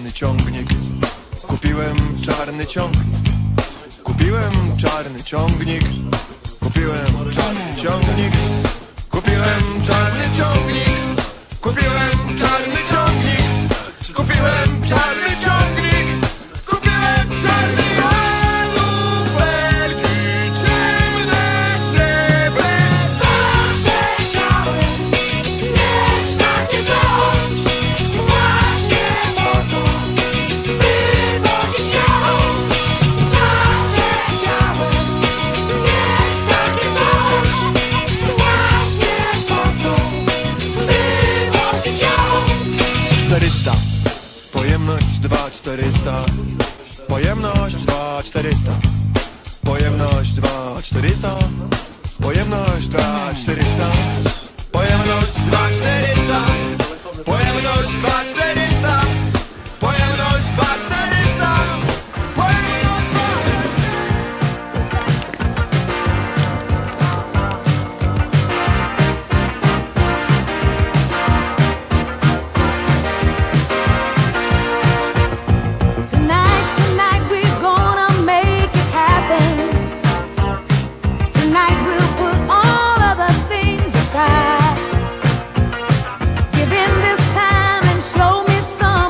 czarny ciągnik. Kupiłem czarny ciągnik. Kupiłem czarny ciągnik. Kupiłem czarny ciągnik. Kupiłem czarny ciągnik. Kupiłem czarny ciągnik. Kupiłem czarny ciągnik. Kupiłem czarny luferki, ciemne szyby. Zawsze chciałem mieć takie coś, właśnie po to, by wozić ją. Zawsze chciałem mieć takie coś, właśnie po to, by wozić ją. 400. Pojemność 2400. Pojemność 2400. Pojemność 2400. Pojemność 2400. Pojemność 2400. Pojemność 2400. Pojemność 2400. Pojemność 2400. Tonight we're gonna make it happen. Tonight we'll put all other things aside. Give in this time and show me some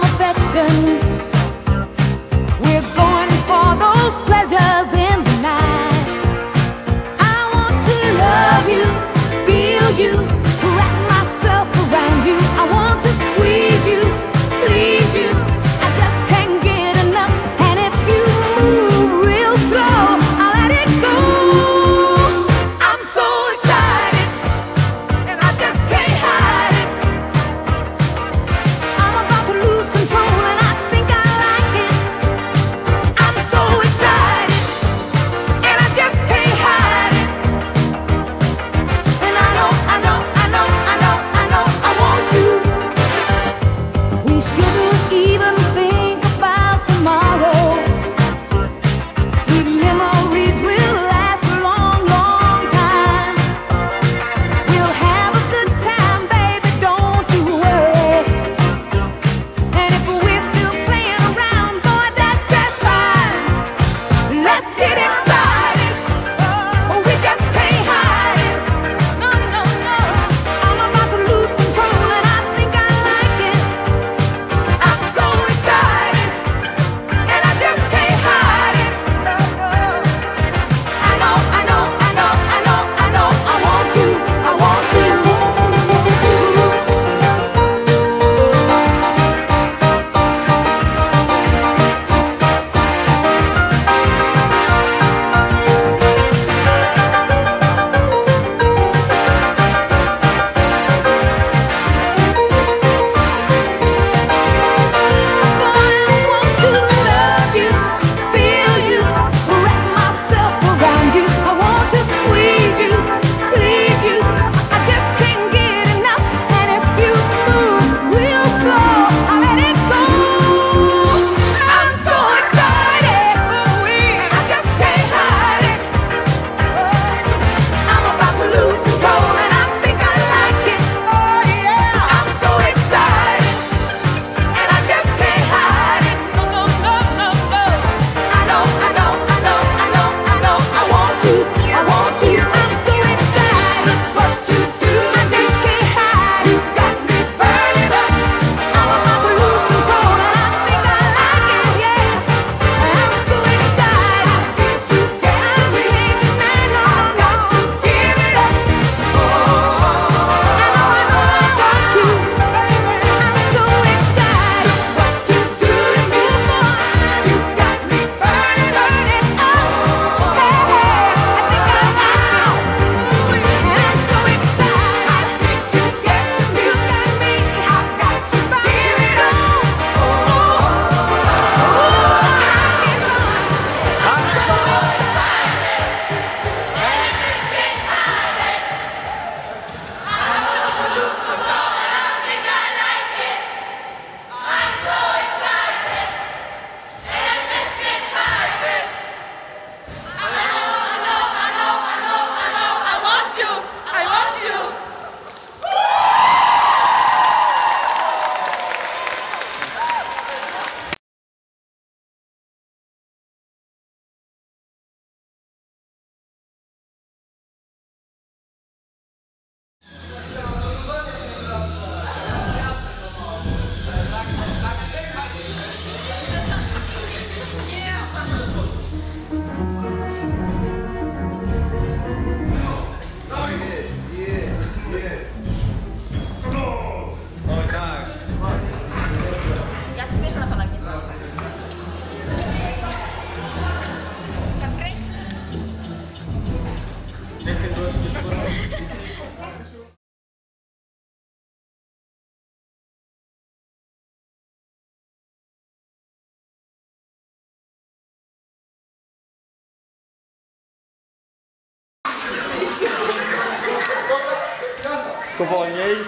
Tylko wolniej.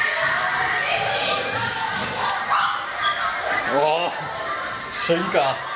O! Szynka!